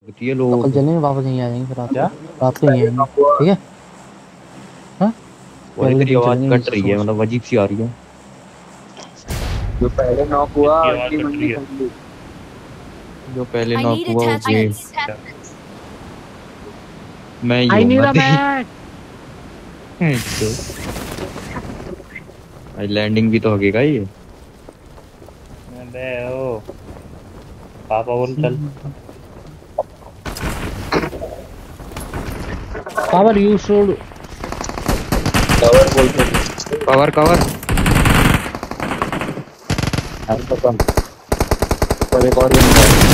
ये लोग कल चलेंगे वापस यहीं आ जाएंगे फिर क्या रात को यहीं आएंगे ठीक है। हाँ और अगले तेरी दिन आवाज चलेंगे कट नीचे रही है, सोच। मतलब अजीब सी आ रही है। जो पहले नॉक हुआ किसकी आवाज उसकी कट मंडी रही है? खाली। जो पहले I नॉक need हुआ वो attachments. मैं ही आई नीड हूँ अ मैच। भाई लैंडिंग भी तो होगेगा ये। अबे ओ पापा बोल चल। पावर यू शुड कवर बोलते कवर कवर हैं तो कम पर एक और बंदा है।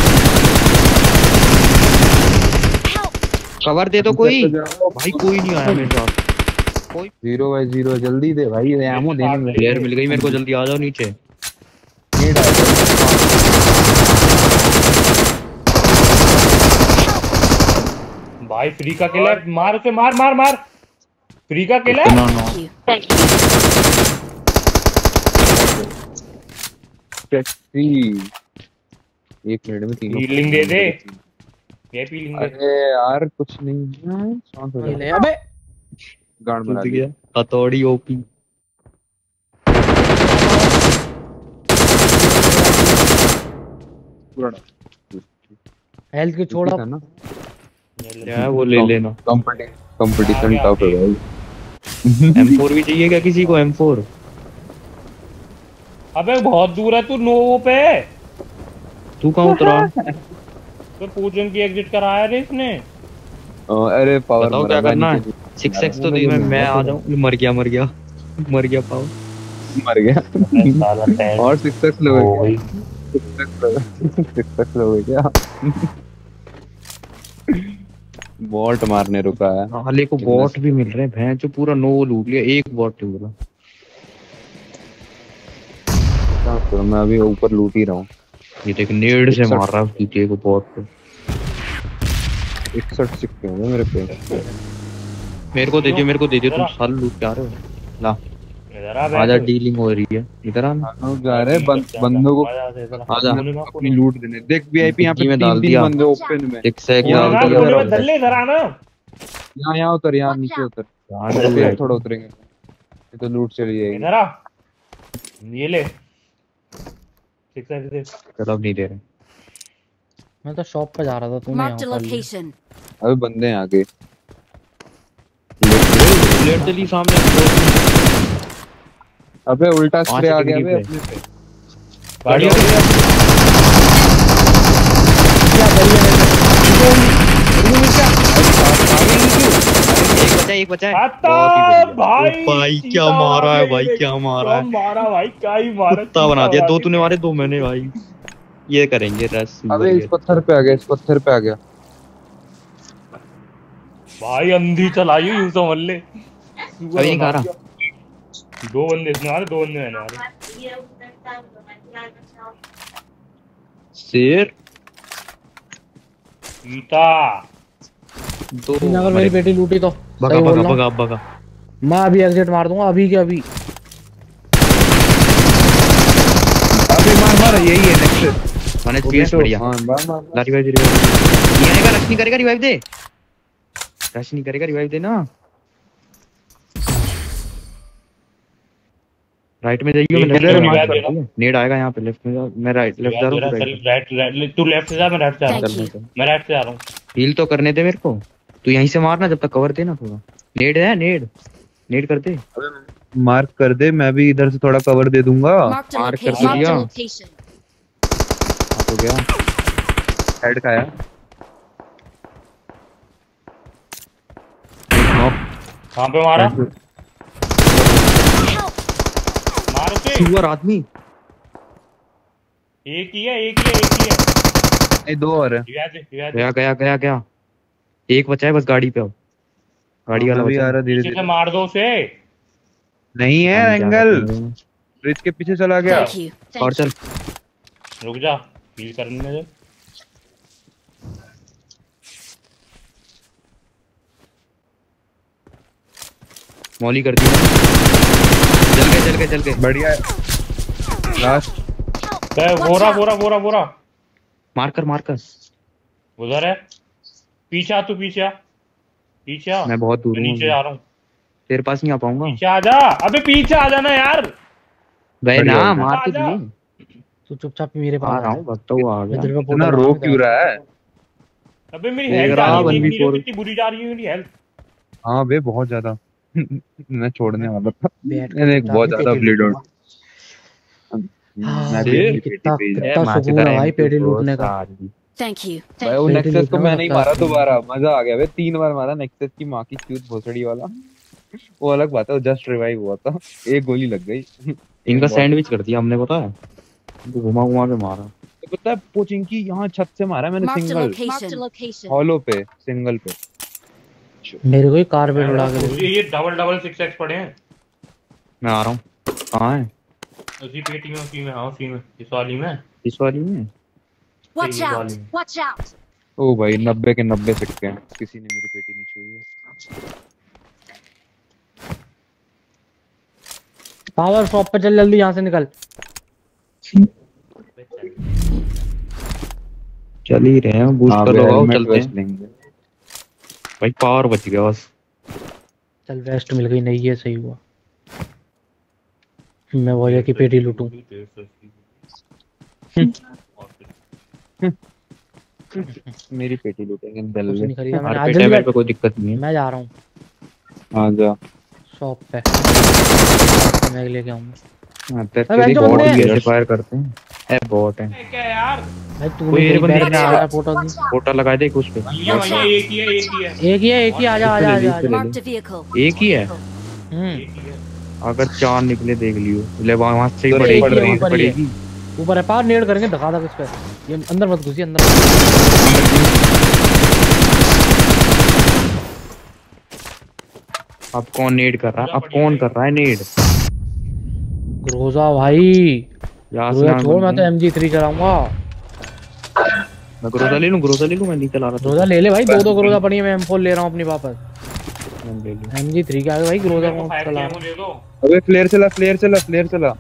कवर दे दो कोई। अंदर तो जाओ। भाई कोई नहीं आया मेरे साथ। 0/0 जल्दी दे भाई, एमो देने में प्लेयर मिल गई मेरे को, जल्दी आ जाओ नीचे। नीड आ भाई फ्री का किल है, मार उसे, मार मार मार। फ्री का किल है। इतना ना Thank you. टैक्सी 1 मिनट में 3 हीलिंग दे दे। ये फीलिंग दे। अरे यार कुछ नहीं है, शांत हो जा। अबे गांड बना कूद दिया। गया हथौड़ी ओपी। पूरा हेल्थ के छोड़ा था ना। क्या है वो ले लेना। कंपटीशन टफ है भाई। M4 भी चाहिए क्या किसी को? M4 अबे बहुत दूर है तू, नो पे। तू कहाँ उतरा? तो पूजन की एग्जिट कराया रे इसने। अरे पावर बताओ क्या करना है? 6x तो दे, मैं आ जाऊँ। मर गया मर गया पावर। मर गया साला टैंक और 6x हो लोगे गई। 6x लोगे क्या? बॉट मारने रुका है। हाले को बॉट भी मिल रहे हैं, भैंस जो पूरा नो लूट लिया, एक बॉट नहीं मिला। तो मैं अभी ऊपर लूट ही रहा हूँ। ये देख नेड से मार रहा है पीछे को बॉट को। 61 सिक्के होंगे मेरे पे। मेरे को दे दियो तुम साल लूट क्या रहे हो? ला इधर आ आजा, डीलिंग हो रही है इधर आ। हम जा रहे हैं बंदों को आजा अपनी लूट देने। देख वीआईपी यहाँ पे में डाल 3 दिया। बंदे ओपन में। 6x डाल यहाँ दिया। दल्ले इधर आना। यहाँ उतर, यहाँ नीचे उतर। फिर थोड़ा उतरेंगे, ये तो लूट चली जाएगी। इधर आ, ये ले 6x दे। चलो अब नहीं दे रहे। मैं तो शॉप पे जा रहा था, तूने Marked a यहाँ कर लिया। location. अबे बंदे हैं आगे। बुलेट चली सामने। अबे उल्टा स्प्रे आ गया डिग्री बे पे। अपने पे। गाड़ी एक बचा आता भाई क्या मारा है भाई, क्या मारा है। मारा भाई, क्या ही मारा। कुत्ता बना दिया। 2 तूने मारे 2 मैंने भाई। ये करेंगे रस। अबे इस पत्थर पे आ गया। भाई अंधी चलाई यूं समझ ले। अभी नहीं खा रहा। 2 बंदे इसने मारे, 2 बंदे मैंने मारे। शेर सीता 2 अगर मेरी बेटी लूटी तो सही बोल रहा हूँ। भगा। मैं अभी एग्जिट मार दूंगा, अभी के अभी। अबे मार यही है नेक्स्ट। मैंने स्पीड बढ़िया। हां मार ला रिवाइव ये आएगा। रश नहीं करेगा, रिवाइव दे। रश नहीं करेगा, रिवाइव दे ना। राइट में जाइए। मैं नेड आएगा यहाँ पे। लेफ्ट में जा, मैं लेफ्ट जा रहा हूँ। राइट तू लेफ्ट से जा, मैं राइट से आ रहा Thank हूँ। you. मैं राइट से आ रहा हूँ। हील तो करने दे मेरे को। तू यहीं से मारना जब तक कवर दे ना थोड़ा। नेड है, नेड कर दे। मार्क कर दे, मैं भी इधर से थोड़ा कवर दे दूंगा। Marked a Mark कर location. Marked दिया। a location. हो गया। हेड खाया। कहाँ पे मारा? मार उसे। सुअर आदमी। एक ही है। ए 2 और है। गया। एक बचा है बस, गाड़ी पे आओ। गाड़ी वाला भी बचा आ रहा धीरे पीछे से धीरे। मार दो उसे। नहीं है हम क्या एंगल, करते हैं? ब्रिज के पीछे चला गया। Thank you. और Thank you. चल। रुक जा, हील करने दे। मौली कर दी। चल गए। बढ़िया है। लास्ट बोरा। मार कर। उधर है। पीछे आ, तू पीछे आ, पीछे आ। मैं बहुत दूर मैं हूँ नीचे आ रहा हूँ। तेरे पास नहीं आ पाऊंगा। पीछे आ जा, अबे पीछे आ जाना यार। भाई बढ़िया ना हो गया। मार तो आजा। दिए। तू चुपचाप मेरे आ पास रहा हूँ, भगता हुआ आ मैं गया। तेरे को इतना पोर्टल रो लगाऊंगा क्यों रहा है? अबे मेरी देख हेल्थ जा रहा रही है, देख 1v4 नहीं रही हो कितनी बुरी जा रही है मेरी हेल्थ। हाँ बे बहुत ज्यादा। मैं छोड़ने वाला था। बैठ के मैंने एक चुपचाप बहुत ही ज्यादा पेटी ब्लीड लूटूंगा। आउट। मैं हाँ भी फिर भाई अपनी पेटी कितना पे ही जा ए कितना सुकून माचेदार है भाई पेटी M2 लूटने का। सारी। Thank you. भाई वो पेटी नेक्सस को लूटने का मैं नहीं सबसे मारा अच्छा है। दोबारा, मजा आ गया भाई। 3 बार मारा नेक्सस की माँ की चूत भोसड़ी वाला। वो अलग बात है, वो जस्ट रिवाइव हुआ था। एक गोली लग गई। इनका एम बॉट। सैंडविच कर दिया हमने, पता है। इनको घुमा घुमा के मारा। तो पता है पोचिंग की यहाँ छत से मारा मैंने Marked a single. location. Marked a location. हॉलो पे सिंगल पे। मेरे को ही कारपेट उड़ा के मुझे दे। ये डबल डबल 6x पड़े हैं मैं आ रहा हूँ। कहाँ है? उसी पेटी में, उसी में, हाँ उसी में, इस वाली में। इस वाली में। Watch ये out! वाली में। Watch out! ओ भाई 90 के 90 सिक्के हैं, किसी ने मेरी पेटी नहीं छुई है। पावर शॉप पे चल जल्दी यहाँ से निकल। चल ही रहे हैं, बूस्ट हाँ कर बे, लो, आओ हेलमेट चलते वेस्ट हैं। लेंगे। भाई पावर बच गया बस। चल वेस्ट मिल गई, नहीं ये सही हुआ। मैं वजह की पेटी लूटूं। मेरी पेटी लूटेंगे कुछ दल्ले। नहीं खरीदा मैंने। हर आज पेट जल्दी मेरे पे बैठ। कोई दिक्कत नहीं है। मैं जा रहा हूँ आ जा। शॉप पे। मैं लेके आऊंगा। हाँ, भाई जो बॉट बंदे भी हैं। ऐसे फायर करते हैं। ए बॉट है। क्या यार, भाई तू कोई मेरे बंदे बैग में नहीं आ आ रहा है पोर्टल नहीं। पोटा लगा दे कुछ पे। भैया भैया एक ही है, एक ही है, एक ही आजा आजा आजा आजा। Marked a vehicle. एक ही है। एक ही है। अगर 4 निकले देख लियो, ले वहां से ही तो पड़ेगी, एक ही है, वहां से ऊपर ही है। पड़ेगी। ऊपर है पार नेड करेंगे धका धक इस पे। ये अंदर मत घुसिए अंदर मत। अब कौन नेड कर रहा है? अब कौन कर रहा है नेड? ग्रोजा भाई ग्रोजा छोड़, मैं तो MG3 चलाऊंगा। मैं ग्रोजा ले लूं, मैं नहीं चला रहा था। ग्रोजा ले ले भाई, दो ग्रोजा पड़ी है। मैं M4 ले रहा हूँ अपनी वापस। मैं ले लूं। MG3 के आगे भाई ग्रोजा मेरे को कौन फायर चला। कैमो दे दो। अबे फ्लेयर चला, फ्लेयर चला, फ्लेयर चला।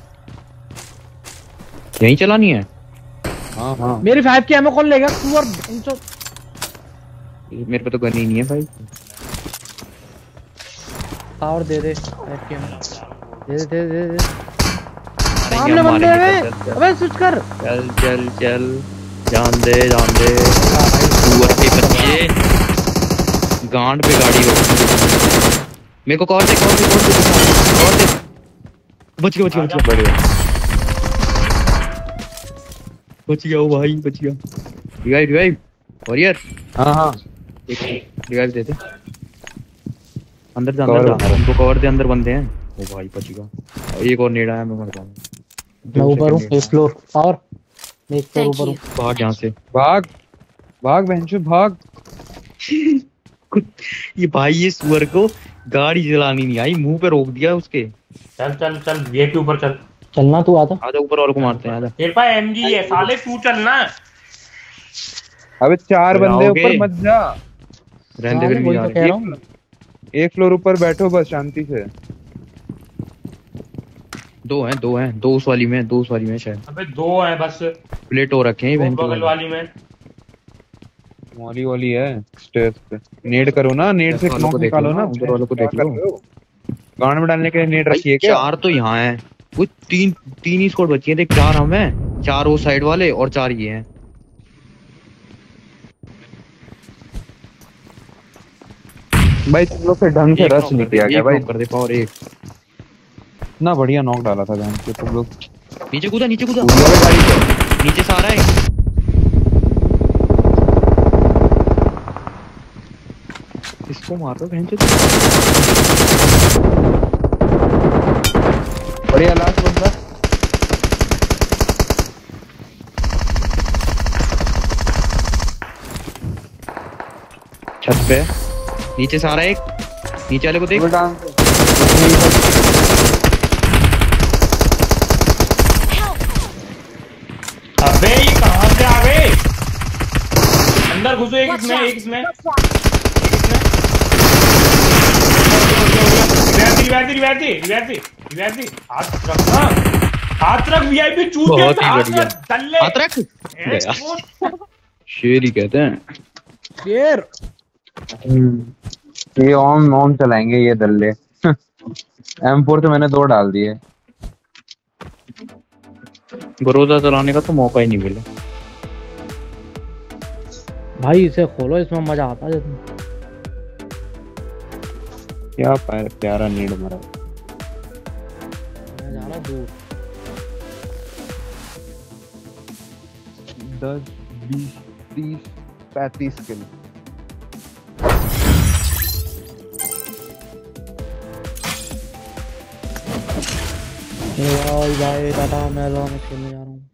यहीं चलानी है। हाँ हाँ। मेरी 5 की एमओ कौन लेगा तू? और मेरे पे तो गन ही नहीं है भाई। पावर दे दे 5 की एमओ दे दे दे दे। अरे सामने ये बंदे मारेंगे, हैं। चल, चल, अबे स्विच कर। चल चल चल, जान दे सुअर के बच्चे, गांड पे गाड़ी रोक। मेरे को कॉल दे बच गया बढ़िया, बच गया। ओ भाई बच गया। Revive warrior. हाँ हाँ। एक रिवाइव दे दे। अंदर जा, Cover अंदर बना जा, रहा उनको कवर दे, अंदर बंदे हैं। ओ भाई बच गया। एक और नेड आया, मैं मर जाऊंगा। मैं ऊपर हूँ, एक फ्लोर पावर। मैं एक फ्लोर Thank ऊपर हूँ। you. भाग यहाँ से। भाग भाग बहनचोद भाग। ये भाई ये सुअर को गाड़ी चलानी नहीं आई, मुंह पे रोक दिया उसके। चल चल चल, ये के ऊपर चल। चलना तू आता। आजा ऊपर वालों को मारते हैं, आजा। तेरे पास MG है साले, तू चलना। अबे 4 बंदे आओगे? ऊपर मत जा। रहने दे, फिर नहीं वही जा तो रहे। कह रहा हूँ। एक फ्लोर ऊपर बैठो बस शांति से। दो हैं, दो उस वाली में शायद। अबे 2 है बस, प्लेट हो रखे हैं दो इवेंट बगल वाली में। मॉली वाली है स्टेयर्स पे। नेड करो ना, नेड से वालों क्लॉक को देख निकालो लो ना। ना, उधर वालों को क्या देख कर लो। रहे हो? गांड में डालने के लिए नेड भाई रखी है क्या? 4 तो यहाँ है, वो तीन ही स्क्वाड बची है। देख 4 हम हैं, 4 वो साइड वाले और 4 ये हैं। भाई तुम लोग से ढंग से एक रश knock नहीं कर दे, किया गया एक भाई। knock कर दे पावर एक। इतना बढ़िया नॉक डाला था जान के तुम लोग। नीचे कूदा कूद गए गाड़ी पे। नीचे से आ रहा है। इसको मार दो बहन चोद। बढ़िया लास्ट बंदा। छत पे नीचे से आ रहा है एक, नीचे वाले को देख। अबे ये कहां से आ गए? अंदर घुसो, एक इसमें, एक इसमें, रिवाइव। हाथ रखना, हाथ रख VIP चूत के बहुत ही हाथ बढ़िया। रख, दल्ले। हाथ रख। ए, गया। चूत। शेर ही कहते हैं। शेर। ये ऑन चलाएंगे ये दल्ले। M4 से मैंने 2 डाल दिए। ग्रोजा चलाने का तो मौका ही नहीं मिला। भाई इसे खोलो, इसमें मजा आता है। क्या प्यारा नीड मारा। मैं जा रहा दूर। 10 20 30 35 किल। भाई टाटा, मैं लॉन्ग खेलने जा रहा हूँ।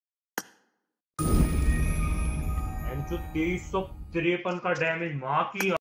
जो 2353 का डैमेज माँ की